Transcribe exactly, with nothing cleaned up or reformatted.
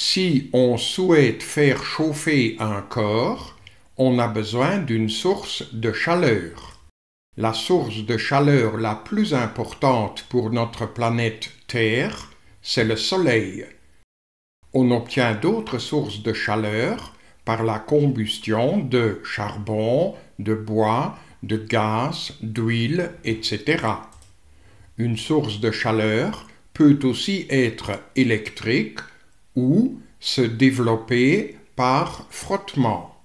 Si on souhaite faire chauffer un corps, on a besoin d'une source de chaleur. La source de chaleur la plus importante pour notre planète Terre, c'est le Soleil. On obtient d'autres sources de chaleur par la combustion de charbon, de bois, de gaz, d'huile, et cetera. Une source de chaleur peut aussi être électrique ou se développer par frottement.